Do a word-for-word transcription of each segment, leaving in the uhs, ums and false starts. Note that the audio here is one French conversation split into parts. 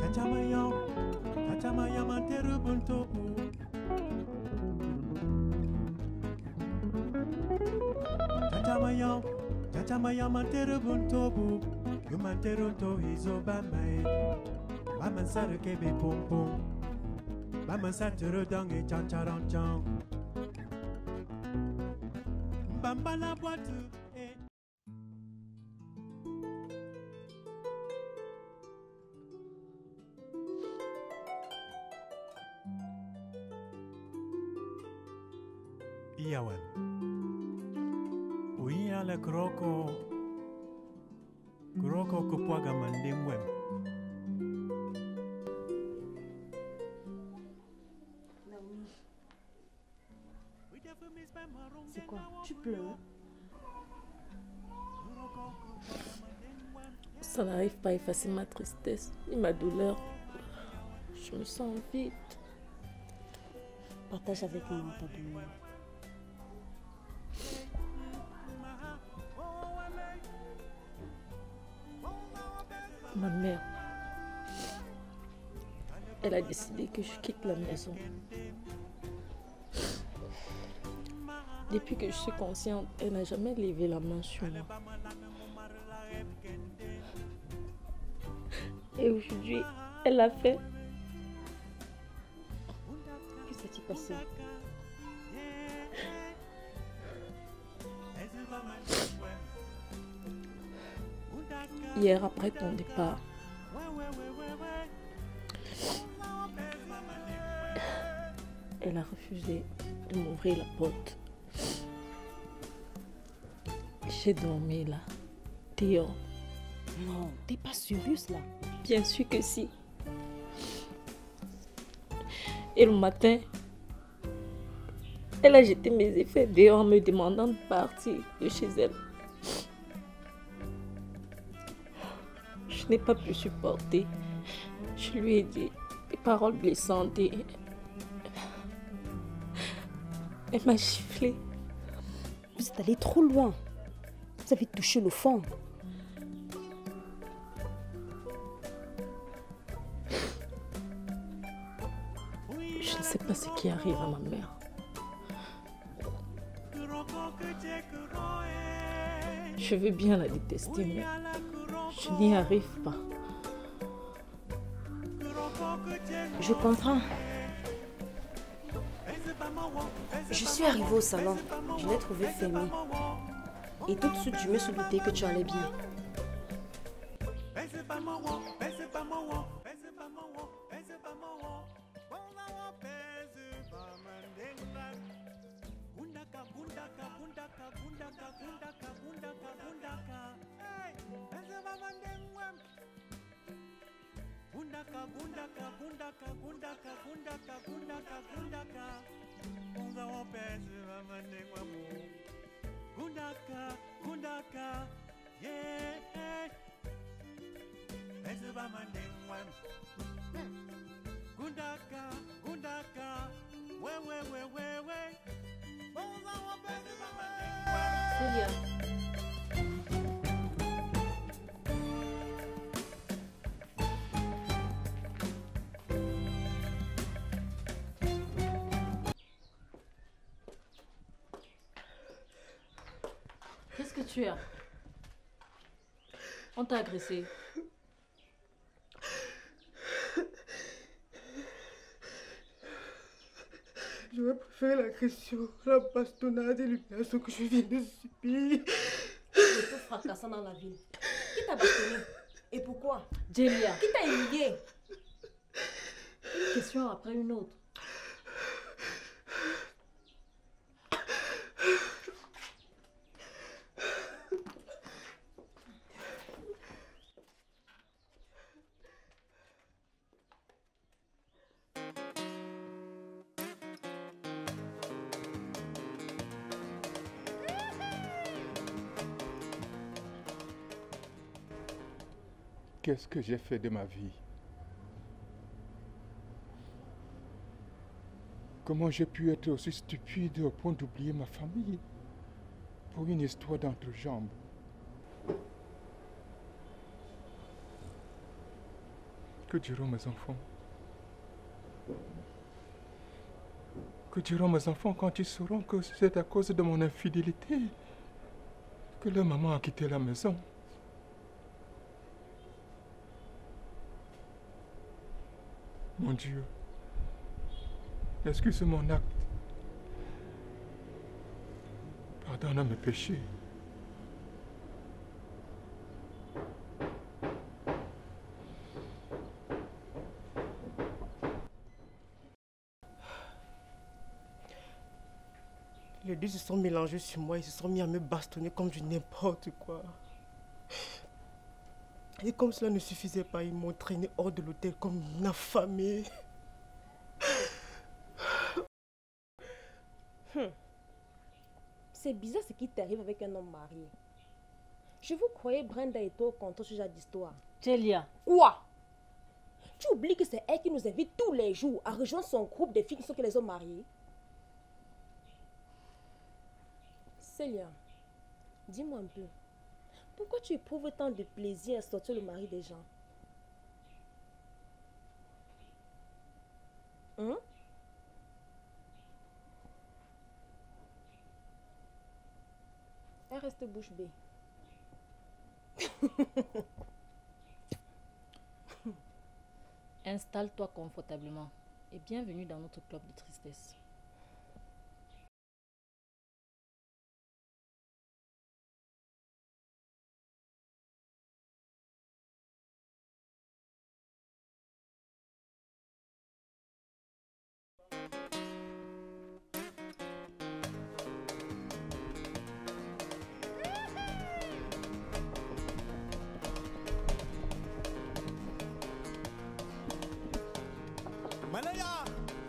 Chachamaya, chachamaya manteru buntobu. Chachamaya, chachamaya manteru buntobu. You manteru to hizo bamae. Bamansare kebe pom pom. Bamansaturu dange chancharan chan. Bamba la boîte. Iyawan. Uia le kroko. Kroko kupwaga mandingwem. C'est quoi? Tu pleures? Ça n'arrive pas à effacer ma tristesse et ma douleur. Je me sens vide. Partage avec moi ta douleur. Ma mère, elle a décidé que je quitte la maison. Depuis que je suis consciente, elle n'a jamais levé la main sur moi. Et aujourd'hui, elle l'a fait. Que s'est-il passé? Hier, après ton départ, elle a refusé de m'ouvrir la porte. J'ai dormi là, dehors. Non, t'es pas sérieuse là? Bien sûr que si. Et le matin, elle a jeté mes effets dehors en me demandant de partir de chez elle. Je n'ai pas pu supporter. Je lui ai dit des paroles blessantes et elle m'a giflé. Vous êtes allé trop loin. Vous avez touché le fond. Je ne sais pas ce qui arrive à ma mère. Je veux bien la détester, mais je n'y arrive pas. Je comprends. Je suis arrivée au salon. Je l'ai trouvé fermé. Et tout de suite, je me suis douté que tu allais bien. Gundaka, Gundaka, yeah. Ezeba mandengwam. Gundaka, Gundaka, we we we we we. Célia. Qu'est-ce que tu as? On t'a agressé. J'aurais préféré l'agression, la bastonnade et l'humiliation que je viens de subir. Le feu fracassant dans la ville. Qui t'a bastonné? Et pourquoi? Delia. Qui t'a humilié? Une question après une autre. Qu'est-ce que j'ai fait de ma vie? Comment j'ai pu être aussi stupide au point d'oublier ma famille pour une histoire d'entrejambe? Que diront mes enfants? Que diront mes enfants quand ils sauront que c'est à cause de mon infidélité que leur maman a quitté la maison? Mon Dieu, excuse mon acte. Pardonne mes péchés. Les deux se sont mélangés sur moi, ils se sont mis à me bastonner comme du n'importe quoi. Et comme cela ne suffisait pas, ils m'ont traîné hors de l'hôtel comme une affamée. Hum. C'est bizarre ce qui t'arrive avec un homme marié. Je vous croyais Brenda et toi contre ce genre d'histoire. Célia. Quoi? Tu oublies que c'est elle qui nous invite tous les jours à rejoindre son groupe de filles qui sont que les hommes mariés? Célia, dis-moi un peu. Pourquoi tu éprouves tant de plaisir à sortir le mari des gens? Hein? Elle reste bouche bée. Installe-toi confortablement et bienvenue dans notre club de tristesse. Malaya!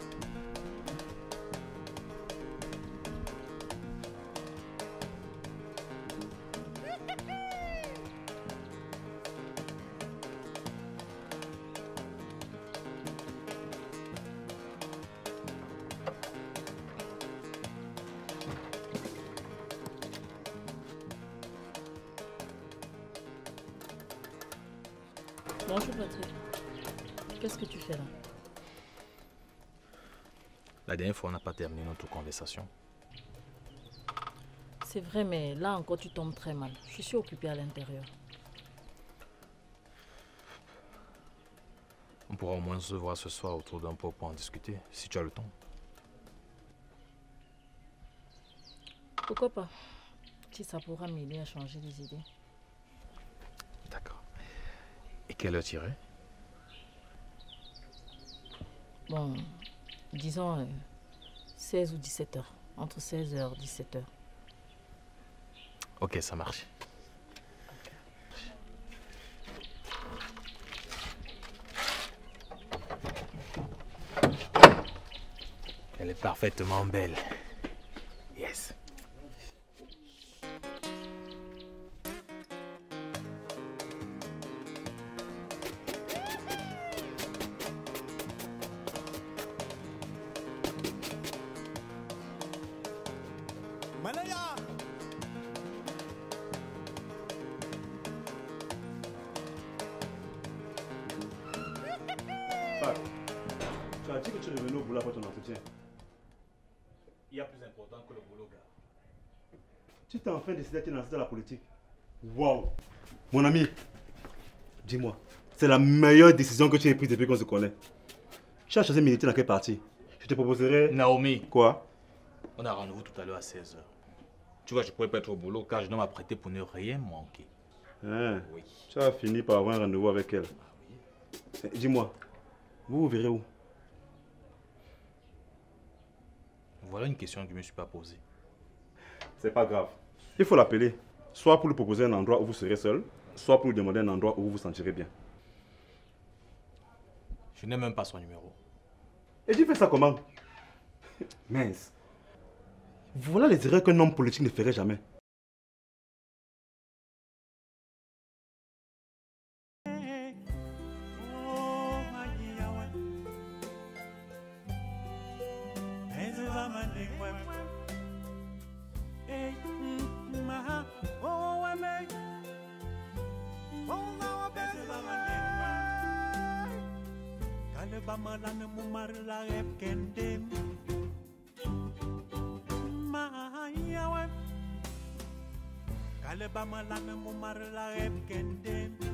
Bonjour Patrick. Qu'est-ce que tu fais là? La dernière fois, on n'a pas terminé notre conversation. C'est vrai, mais là encore tu tombes très mal. Je suis occupée à l'intérieur. On pourra au moins se voir ce soir autour d'un pot pour en discuter, si tu as le temps. Pourquoi pas? Si ça pourra m'aider à changer les idées. D'accord. Et quelle heure tirer? Bon, disons euh, seize ou dix-sept heures. Entre seize heures et dix-sept heures. Ok, ça marche. Elle est parfaitement belle. Yes. Malaya! Pat, tu as dit que tu es revenu au boulot après ton entretien. Il y a plus important que le boulot, gars. Tu t'es enfin décidé à te lancer dans la politique. Waouh! Mon ami, dis-moi, c'est la meilleure décision que tu aies prise depuis qu'on se connaît. Tu as choisi de militer dans quel parti? Je te proposerais... Naomi, Quoi? on a rendez-vous tout à l'heure à seize heures. Tu vois, je ne pourrais pas être au boulot car je dois m'apprêter pour ne rien manquer. Hein? Oui. Tu as fini par avoir un rendez-vous avec elle. Eh, dis-moi, vous vous verrez où? Voilà une question que je ne me suis pas posée. C'est pas grave. Il faut l'appeler, soit pour lui proposer un endroit où vous serez seul, soit pour lui demander un endroit où vous vous sentirez bien. Je n'ai même pas son numéro. Et tu fais ça comment? Mince. Voilà les erreurs qu'un homme politique ne ferait jamais. Oh, Magia, ouais. Eze va mande, ouais. Hey, mm, maha, oh, ouais, mais. Oh, na, ouais, eze va mande, ouais. malan mumar la rep kendem Maya we Kale ba malan mumar la rep kendem